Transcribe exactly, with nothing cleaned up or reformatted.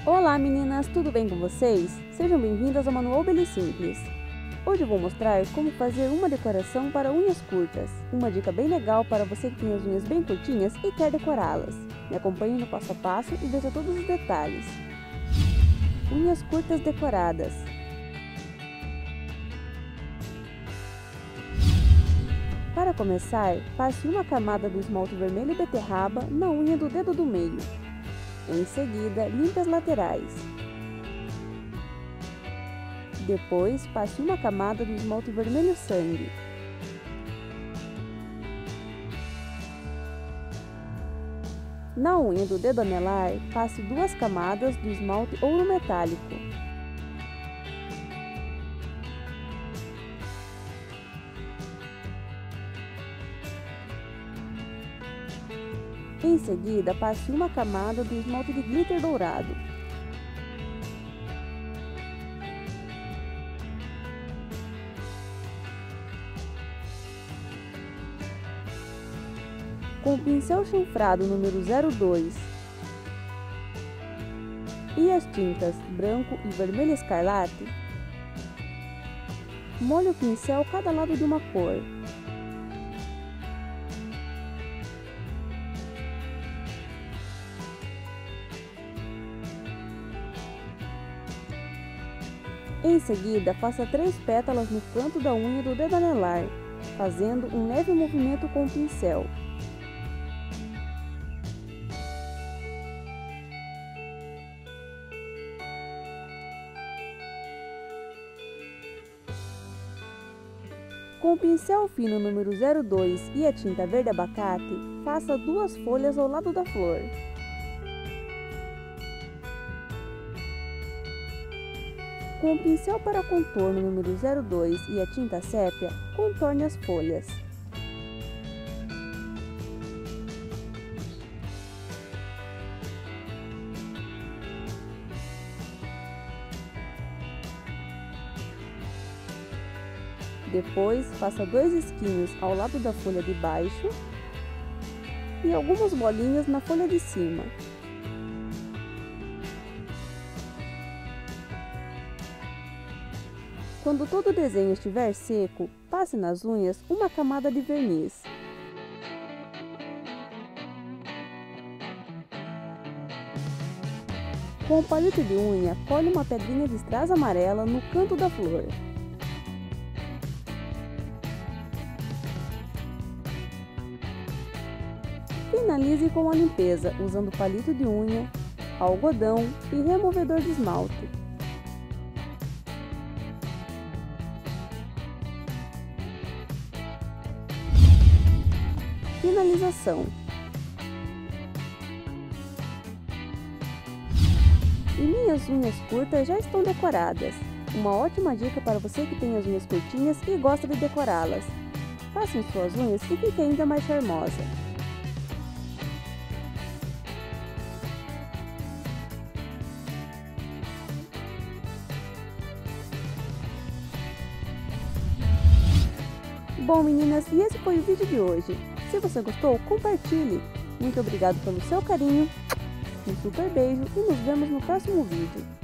Olá meninas, tudo bem com vocês? Sejam bem-vindas ao Manual Belle Simples. Hoje eu vou mostrar como fazer uma decoração para unhas curtas. Uma dica bem legal para você que tem as unhas bem curtinhas e quer decorá-las. Me acompanhe no passo a passo e veja todos os detalhes. Unhas curtas decoradas. Para começar, passe uma camada do esmalte vermelho beterraba na unha do dedo do meio. Em seguida, limpe as laterais. Depois, passe uma camada do esmalte vermelho sangue. Na unha do dedo anelar, passe duas camadas do esmalte ouro metálico. Em seguida, passe uma camada do esmalte de glitter dourado. Com o pincel chanfrado número zero dois e as tintas branco e vermelho escarlate, molhe o pincel cada lado de uma cor. Em seguida, faça três pétalas no canto da unha do dedo anelar, fazendo um leve movimento com o pincel. Com o pincel fino número zero dois e a tinta verde abacate, faça duas folhas ao lado da flor. Com o pincel para contorno número zero dois e a tinta sépia, contorne as folhas. Depois, faça dois risquinhos ao lado da folha de baixo e algumas bolinhas na folha de cima. Quando todo o desenho estiver seco, passe nas unhas uma camada de verniz. Com o palito de unha, cole uma pedrinha de strass amarela no canto da flor. Finalize com a limpeza, usando palito de unha, algodão e removedor de esmalte. Finalização. E minhas unhas curtas já estão decoradas. Uma ótima dica para você que tem as unhas curtinhas e gosta de decorá-las. Façam suas unhas e fique ainda mais charmosa. Bom meninas, e esse foi o vídeo de hoje. Se você gostou, compartilhe. Muito obrigado pelo seu carinho, um super beijo e nos vemos no próximo vídeo.